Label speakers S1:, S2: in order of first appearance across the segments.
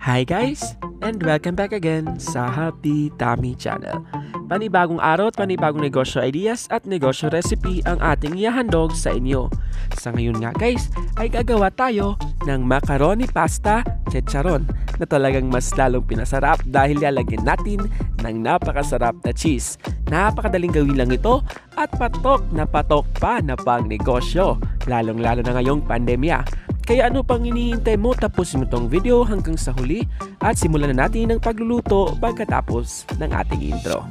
S1: Hi guys! And welcome back again sa Happy Tummy Channel. Panibagong araw at panibagong negosyo ideas at negosyo recipe ang ating ihahandog sa inyo. Sa ngayon nga guys, ay gagawa tayo ng macaroni pasta chicharon na talagang mas lalong pinasarap dahil lalagyan natin ng napakasarap na cheese. Napakadaling gawin lang ito at patok pa na pang negosyo, lalong-lalo na ngayong pandemya. Kaya ano pang hinihintay mo, tapusin mo tong video hanggang sa huli at simulan na natin ang pagluluto pagkatapos ng ating intro.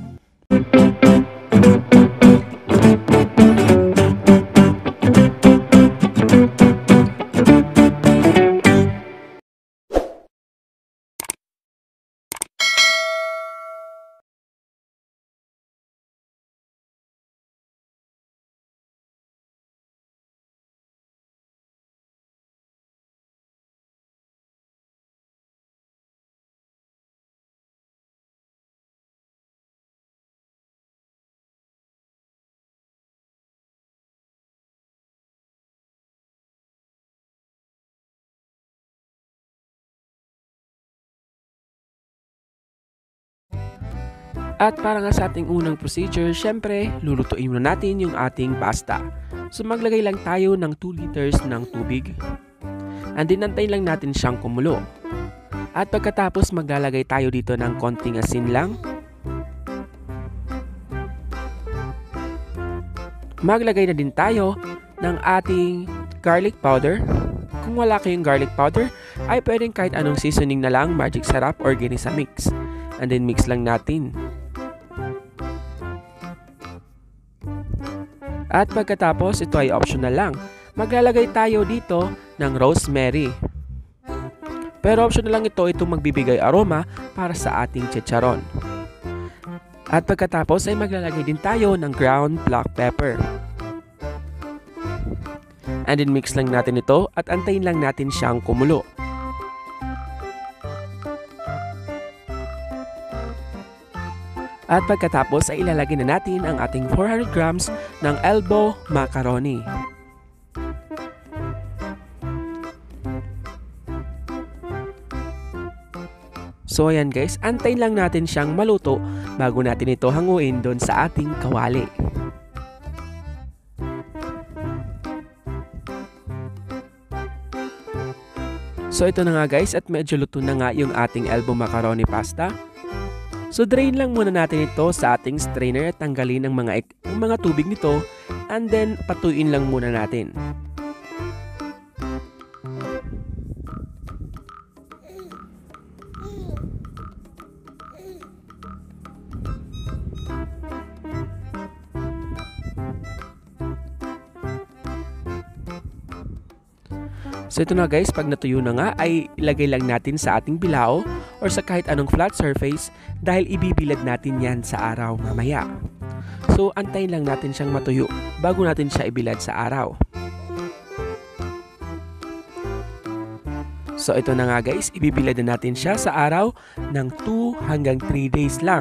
S1: At para nga sa ating unang procedure, syempre, lulutuin muna natin yung ating pasta. So maglagay lang tayo ng 2 liters ng tubig. And then antayin lang natin siyang kumulo. At pagkatapos maglalagay tayo dito ng konting asin lang. Maglagay na din tayo ng ating garlic powder. Kung wala kayong garlic powder, ay pwedeng kahit anong seasoning na lang, magic sarap or ginisa mix. And then mix lang natin. At pagkatapos, ito ay optional lang. Maglalagay tayo dito ng rosemary. Pero optional lang ito, itong magbibigay aroma para sa ating chicharon. At pagkatapos ay maglalagay din tayo ng ground black pepper. And then mix lang natin ito at antayin lang natin siyang kumulo. At pagkatapos ay ilalagay na natin ang ating 400 grams ng elbow macaroni. So ayan guys, antayin lang natin siyang maluto bago natin ito hanguin doon sa ating kawali. So ito na nga guys, at medyo luto na nga yung ating elbow macaroni pasta. So drain lang muna natin ito sa ating strainer at tanggalin ang mga tubig nito, and then patuyuin lang muna natin. So ito na guys, pag natuyo na nga ay ilagay lang natin sa ating bilao or sa kahit anong flat surface dahil ibibilad natin yan sa araw mamaya. So antayin lang natin siyang matuyo bago natin siya ibilad sa araw. So ito na nga guys, ibibilad na natin siya sa araw ng 2 hanggang 3 days lang.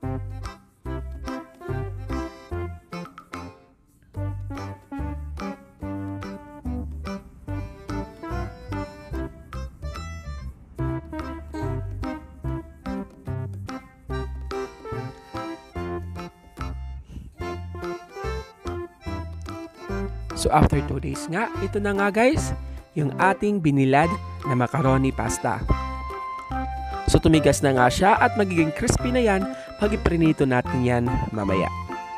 S1: So after 2 days nga, ito na nga guys, yung ating binilad na macaroni pasta. So tumigas na nga siya at magiging crispy na yan pag iprinito natin yan mamaya.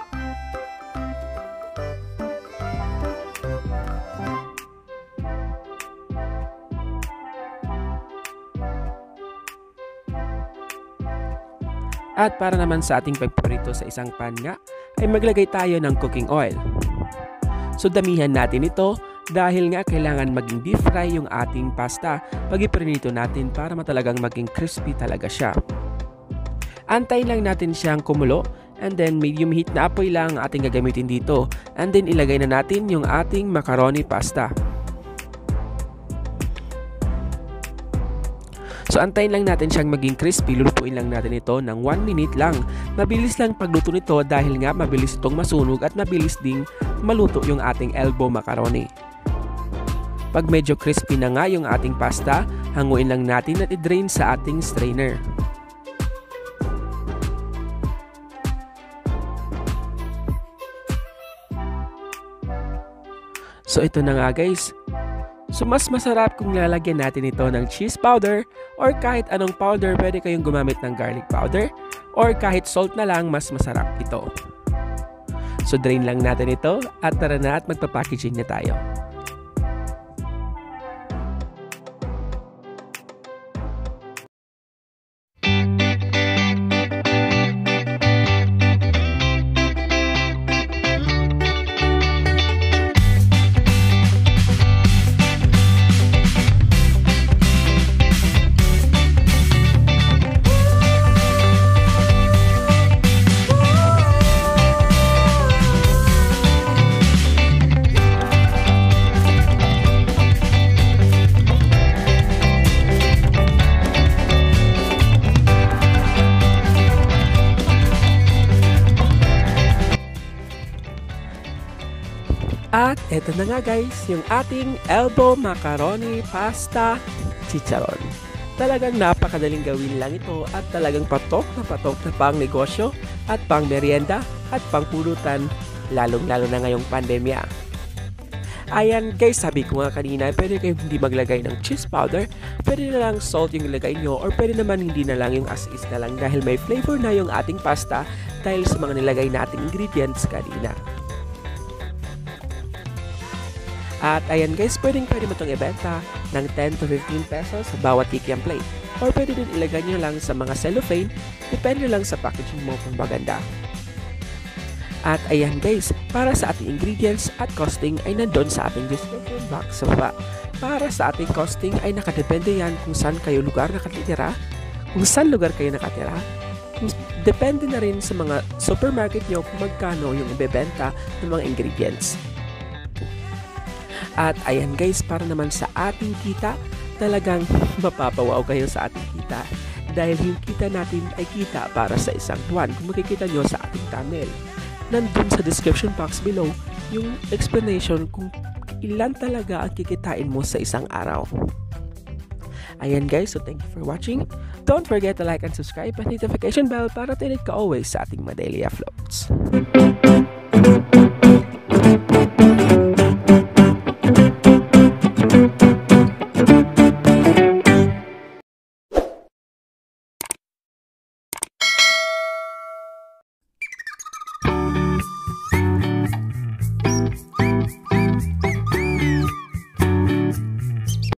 S1: At para naman sa ating pagprito sa isang pan nga, ay maglagay tayo ng cooking oil. So damihan natin ito dahil nga kailangan maging deep fry yung ating pasta pag iprinito natin para matalagang maging crispy talaga siya. Antayin lang natin siyang kumulo, and then medium heat na apoy lang ating gagamitin dito, and then ilagay na natin yung ating macaroni pasta. So antayin lang natin siyang maging crispy, lulutuin lang natin ito ng 1 minute lang. Mabilis lang pagluto nito dahil nga mabilis itong masunog at mabilis ding maluto yung ating elbow macaroni. Pag medyo crispy na nga yung ating pasta, Hanguin lang natin at i-drain sa ating strainer. So ito na nga guys. So mas masarap kung lalagyan natin ito ng cheese powder or kahit anong powder. Pwede kayong gumamit ng garlic powder or kahit salt na lang, mas masarap ito. So drain lang natin ito at tara na at magpa-packaging na tayo. At eto na nga guys, yung ating elbow macaroni pasta chicharon. Talagang napakadaling gawin lang ito at talagang patok na pang negosyo at pang merienda at pang pulutan, lalong-lalo na ngayong pandemya. Ayan guys, sabi ko nga kanina, pwede kayong hindi maglagay ng cheese powder, pwede na lang salt yung ilagay nyo, or pwede naman hindi na lang yung as is na lang dahil may flavor na yung ating pasta dahil sa mga nilagay nating ingredients kanina. At ayan guys, pwede mo itong ibenta ng 10 to 15 pesos sa bawat kikiam plate. Or pwede din ilagay nyo lang sa mga cellophane, depende lang sa packaging mo kung maganda. At ayan guys, para sa ating ingredients at costing ay nandun sa ating description box sa baba. Para sa ating costing ay nakadepende yan kung saan kayo lugar nakatira, depende na rin sa mga supermarket nyo kung magkano yung ibebenta ng mga ingredients. At ayan guys, para naman sa ating kita, talagang mapapawaw kayo sa ating kita. Dahil yung kita natin ay kita para sa isang buwan. Kung makikita nyo sa ating thumbnail, nandun sa description box below yung explanation kung ilan talaga ang kikitain mo sa isang araw. Ayan guys, so thank you for watching. Don't forget to like and subscribe and notification bell para tinid ka always sa ating mga daily uploads.